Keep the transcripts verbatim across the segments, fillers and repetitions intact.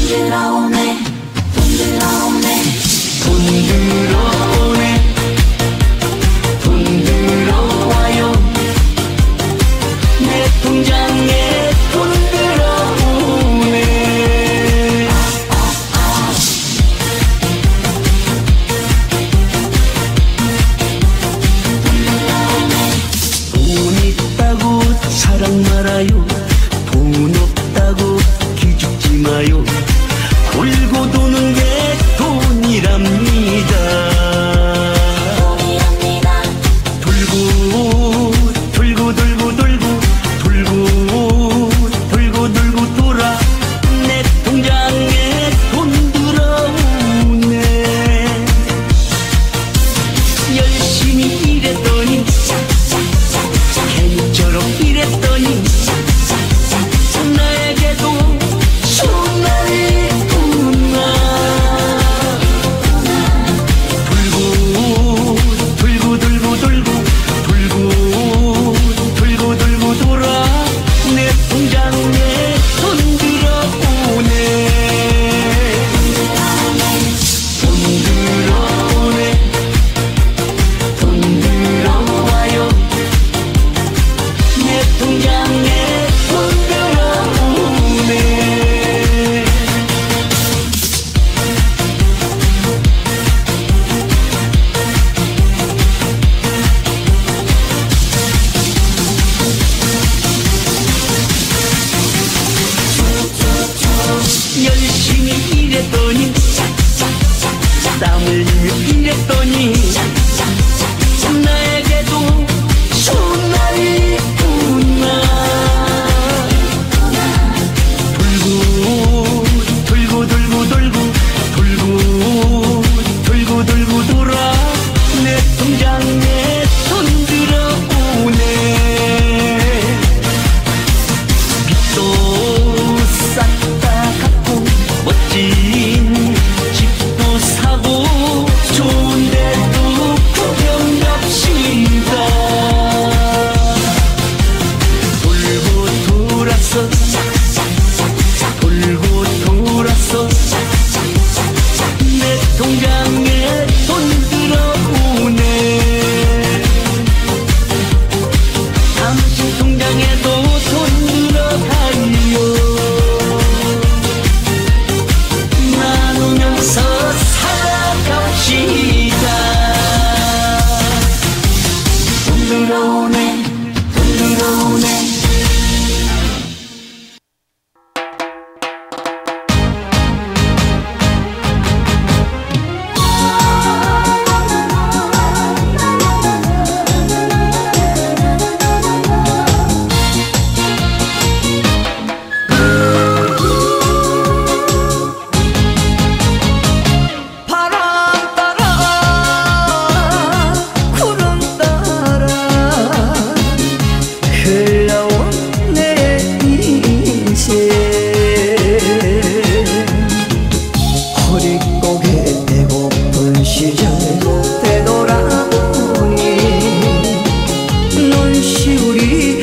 들어오네 돈 들어오네 돈 들어오네 돈 들어와요 내 통장에 돈 들어오네 돈 있다고 사랑 말아요 돈 없다고 기죽지 마요 돌고 도는 게 돈이랍니다 돈이랍니다 돌고 돌고 돌고 돌고 돌고 돌고 돌고 돌아 내 통장에 돈 들어오네 열심히 일했더니 개미처럼 일했더니 나에게도 손날이 있구나 돌고 돌고 돌고 돌고 돌고 돌고 돌고 돌아 내 통장에 돈 들어오네 돈 들어오네 돈 들어와요 내 통장에 돈 들어오네 열심히 일했더니 땀 흘리며 일했더니 나에게도 손날이 있구나 돌고 돌고 돌고 돌고 돌고 돌고 돌고 돌아 내 통장에 돈 들어오네 빚도 싹 다 갚고 멋진 집도 사고 좋은 데도 구경 갑시다 돌고 돌아서 돌고 돌아서 내 통장에 돈 들어오네 당신 통장에도 돈 들어가요 나누면서 살아갑시다 돈 들어오네 돈 들어오네 바람 따라 구름 따라 흘러온 내 인생 허리고개 배고픈 시절 되돌아보니 눈시울이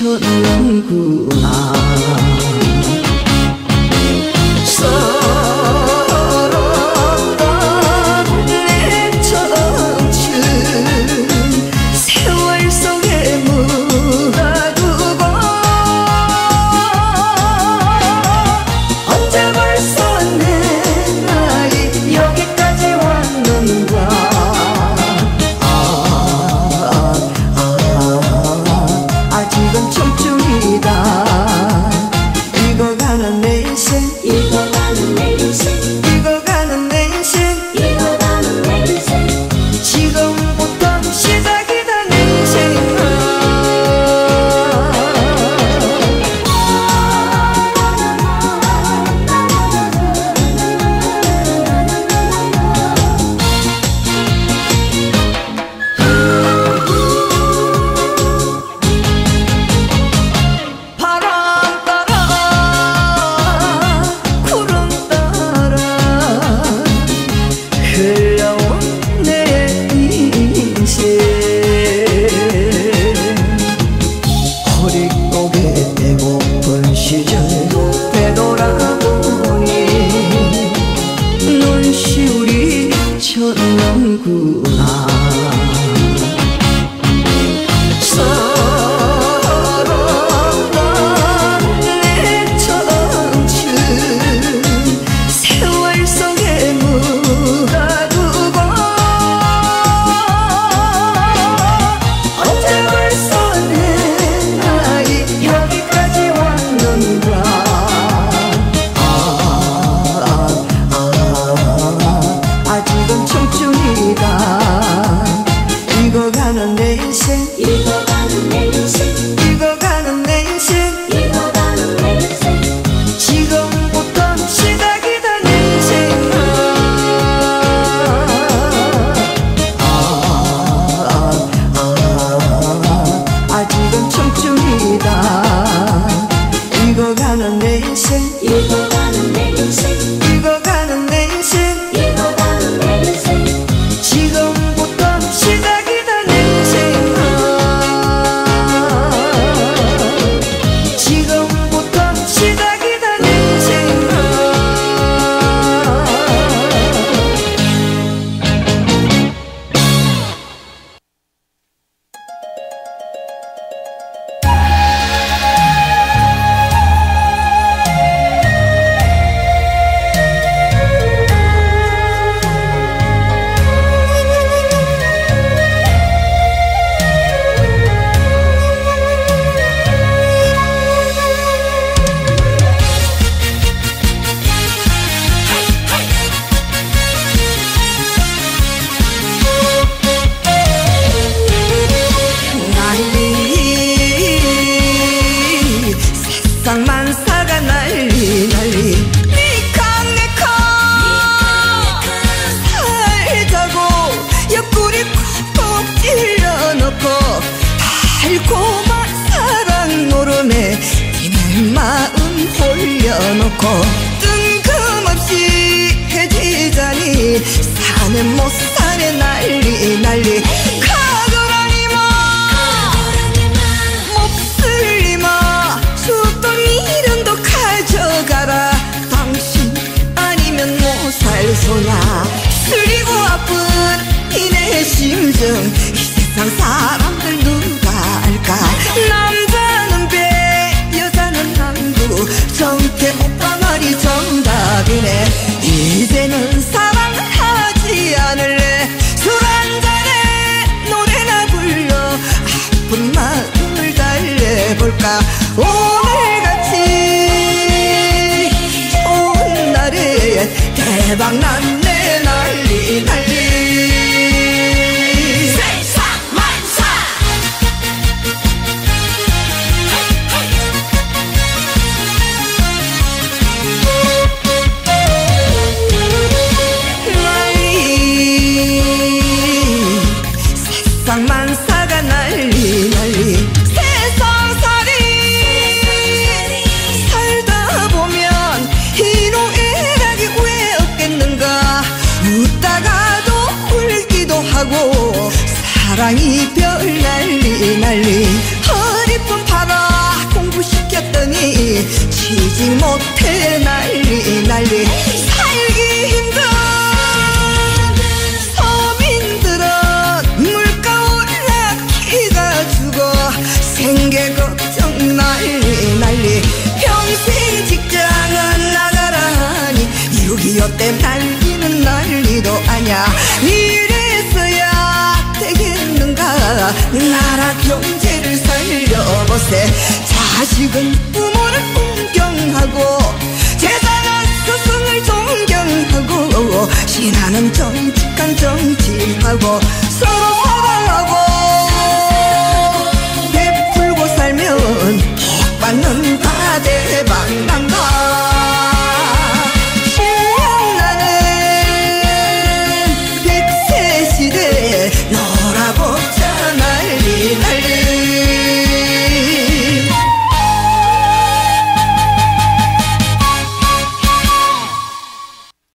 쳤는구나 서럽던 내 청춘 세월 속에 묻어두고 언제 벌써 내 나이 여기까지 왔는가 아, 아, 아, 아직은 청춘이다 세상 만사가 난리 난리. 니캉 내캉 살자고 옆구리 콕콕 찔러놓고 달콤한 사랑 노름에 니네 마음 홀려놓고 뜬금없이 해지자니 사네 못 사네 난리 난리. 가거라니마 몹쓸 니마 줬던 이름도 가져가라. 당신 아니면 못 살 소냐. 쓰리고 아픈 이내 심정 이 세상 사람들 누가 알까. 남자는 배 여자는 항구 정태 오빠 말이 정답이네. 이제는 사랑하지 않을래. 술 한잔에 노래나 불러 아픈 마음을 달래볼까. 오늘같이 좋은 날에 대박 났네 난리 난리. 세상 만사가 난리 난리. 세상살이 살다 보면 희노애락이 왜 없겠는가. 웃다가도 울기도 하고 사랑이 별 난리 난리. 허리뿐 팔아 공부시켰더니 취직 못해 난리 난리. 살기 힘든 생계 걱정 난리 난리. 평생 직장은 나가라 하니 육이오 때 난리는 난리도 아냐. 이래서야 되겠는가. 나라 경제를 살려보세. 자식은 부모를 존경하고 제자는 스승을 존경하고 신하는 정직한 정치하고 서로 서로